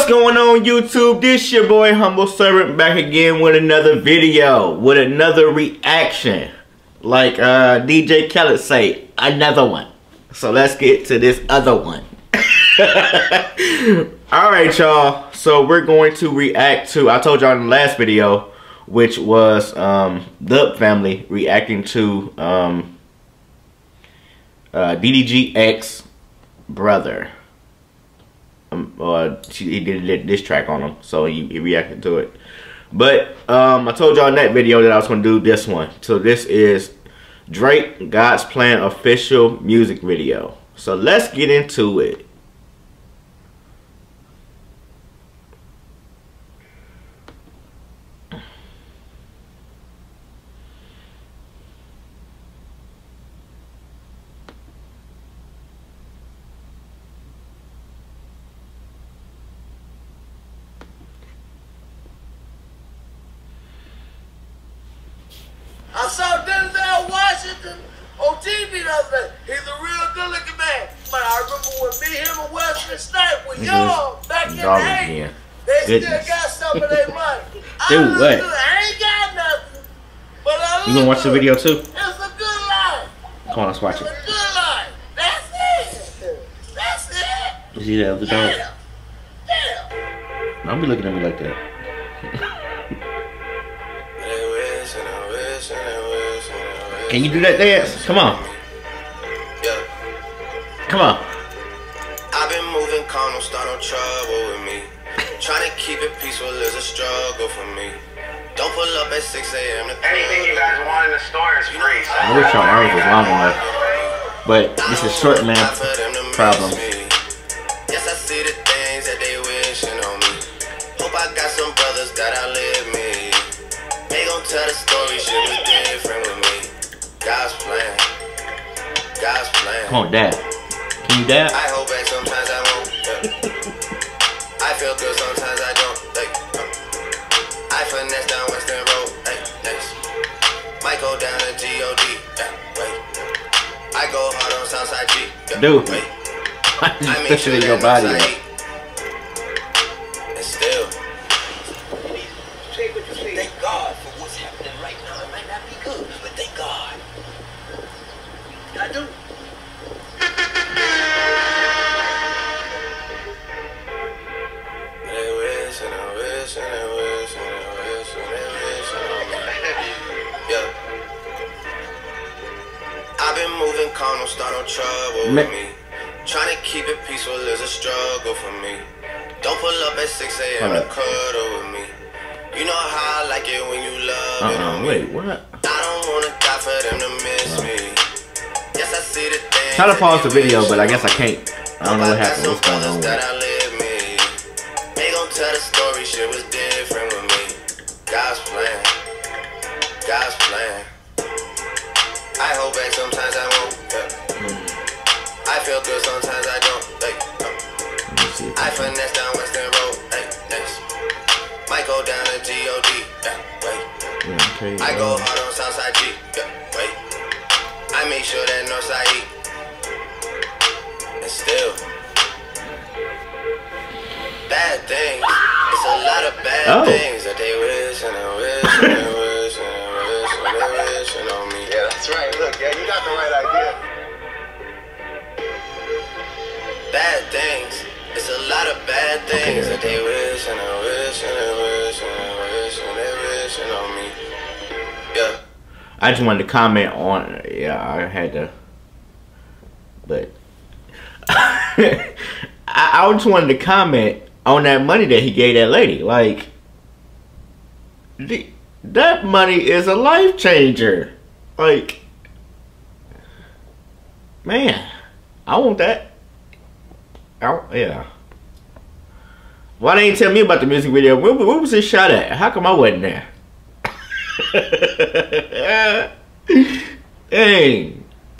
going on, YouTube? This your boy Humble Servant back again with another video, with another reaction. Like DJ Khaled say, another one. So let's get to this other one. Alright, y'all. So we're going to react to, I told y'all in the last video, which was the family reacting to DDG X brother. He did this track on him, so he reacted to it. But I told y'all in that video that I was gonna do this one. So this is Drake God's Plan official music video. So let's get into it. I saw Denzel Washington on TV the other day. He's a real good looking man. But I remember when me, him, and Wesley Snipes were young back in the 80s. They still got some of their money. I ain't got nothing. But you gonna watch the video too? It's a good life. Come on, let's watch it. It's a good life. That's it. That's it. You see that other dog? Damn. Don't be looking at me like that. Can you do that dance? Come on. Yeah. Come on. I've been moving calm, don't start no trouble with me. Trying to keep it peaceful is a struggle for me. Don't pull up at 6 a.m. Anything you guys want in the store is free. So. I wish your arms was long enough. But this is short man problem. Yes, I see the things that they wishing on me. Hope I got some brothers that outlive me. They gon' tell the story, shit was different with me. God's plan. God's plan. Come on, dad. Can you dab? I hold back sometimes I won't. I feel good sometimes I don't. I finesse down Western Road. Might go down to G.O.D. I go hard on Southside G. Dude. I just picture your body. And still. Thank God for what's happening right now. It might not be good, but thank God. I do. They wish and I wish and I wish and I wish and they wish on me. Yeah. I've been moving calm, don't start no trouble with me. Trying to keep it peaceful is a struggle for me. Don't pull up at 6 a.m. to cuddle with me. You know how I like it when you love it on me. Wait, what? I don't wanna die for them to miss me. Yes, I see the things. Try to pause the video, but I guess I can't. I don't know what happened. What's going on with it? They gon' tell the story, shit was different with me. God's plan. God's plan. I hold back sometimes I won't. I feel good sometimes I don't. I finesse down Western Road. Might go down to G.O.D. I go hard on Southside G. I make sure that Northside eat. And still, bad things. It's a lot of bad things that they wish and they wish and they wish and they wish and they wish on me. Yeah, that's right. Look, yeah, you got the right idea. Bad things. It's a lot of bad things that they wish and they wish and they wish and they wish and they wish on me. Yeah. I just wanted to comment on, I had to, but I just wanted to comment on that money that he gave that lady. Like, that money is a life changer. Like, man, I want that. Yeah. Why they ain't tell me about the music video? Where was it shot at? How come I wasn't there? Dang. Hey.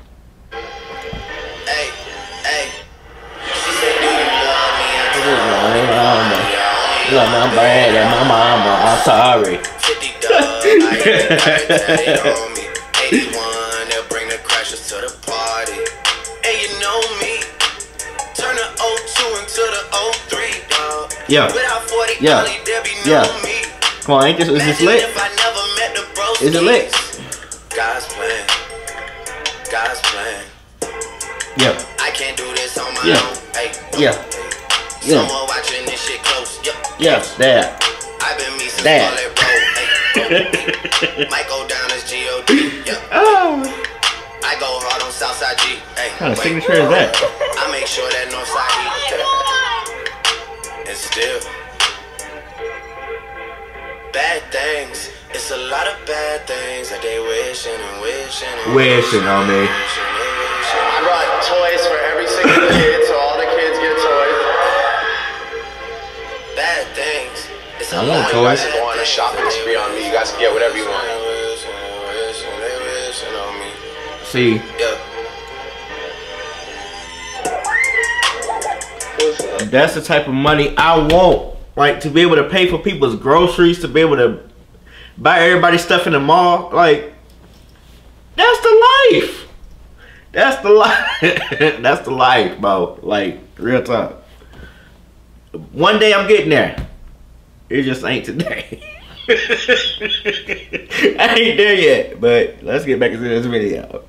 Love my brand and my mama, I'm sorry. 50 dub, I on me. 81, they'll bring the crashers to the party. And you know me, turn the 02 into the 03, dog. Yeah. Yeah. Yeah. Come on, ain't this, is this lit? Is it lit? God's plan. God's plan. Yeah. I can't do this on my Yeah. own. Hey. Yeah. Yeah. Someone watching this shit close. Yep. Yeah. There. I've been me since Dad. Scarlet Road. Hey. Might go down as G.O.D. Yep. Oh. I go hard on Southside G. Hey. What kind of signature is that? I make sure that Northside heat. And still, bad things. It's a lot of bad things that they wishing and wishing and Wishing on me. I brought toys for every single kid, so all the kids get toys. Bad things. It's I a want lot toys. of You guys can go on a shopping spree on me. You guys can get whatever you want. They wishing on me. See, Yeah. that's the type of money I want. Like, to be able to pay for people's groceries, to be able to buy everybody stuff in the mall. Like, that's the life. That's the life. That's the life, bro. Like, real talk. One day I'm getting there. It just ain't today. I ain't there yet, but let's get back into this video.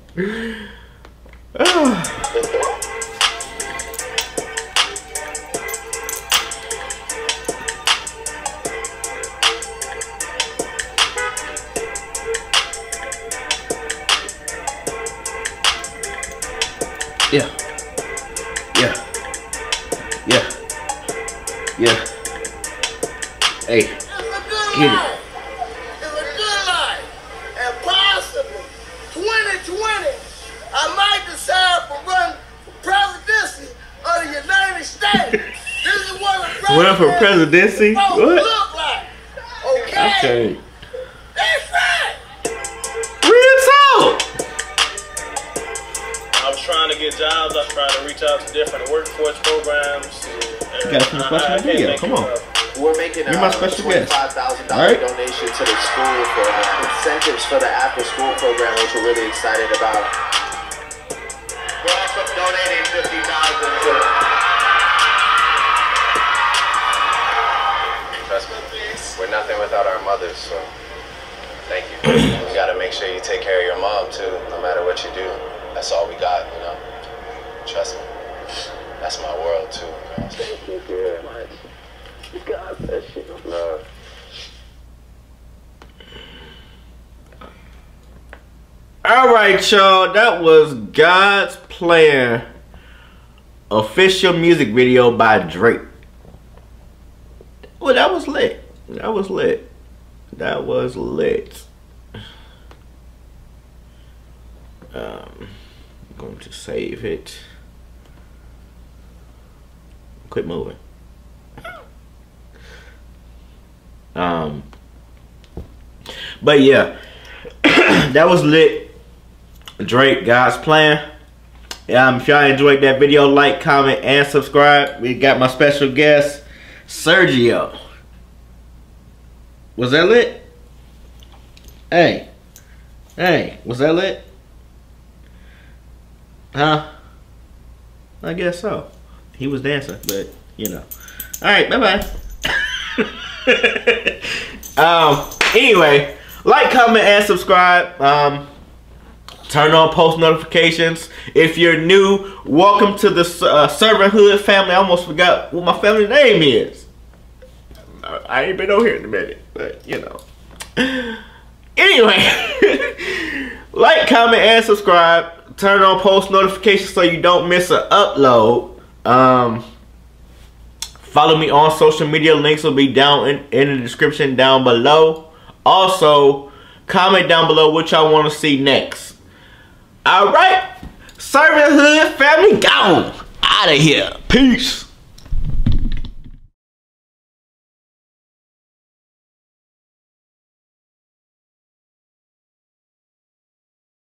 Yeah. Yeah. Yeah. Yeah. Hey. It's a good Get it. life. It's a good life. And possibly 2020, I might decide to run for presidency of the United States. This is what a Run for presidency? supposed to What? look like. Okay? Okay. That's right. Real talk. I was trying to get jobs. I was trying to reach out to different workforce programs. You gotta finish watching the video. Come on. We're making a You're my special guest. $25,000 All right. donation to the school for incentives for the after-school program, which we're really excited about. We're also donating $50,000 to. Trust me, we're nothing without our mothers, so thank you. You gotta make sure you take care of your mom too, no matter what you do. That's all we got, you know. Trust me, that's my world too. You know? Thank you very much. God bless you. Love. Alright, y'all. That was God's Plan official music video by Drake. Well, that was lit. That was lit. That was lit. I'm going to save it. Quit moving. But yeah, that was lit. Drake, God's Plan. If y'all enjoyed that video, like, comment, and subscribe. We got my special guest, Sergio. Was that lit? Hey. Hey, was that lit? Huh? I guess so. He was dancing, but you know. Alright, bye-bye. Anyway, like, comment, and subscribe. Turn on post notifications. If you're new, welcome to the Servanthood family. I almost forgot what my family name is. I ain't been over here in a minute, but you know. Anyway, like, comment, and subscribe. Turn on post notifications so you don't miss an upload. Follow me on social media. Links will be down in the description down below. Also, comment down below what y'all want to see next. Alright, Servanthood family, gone. Out of here. Peace.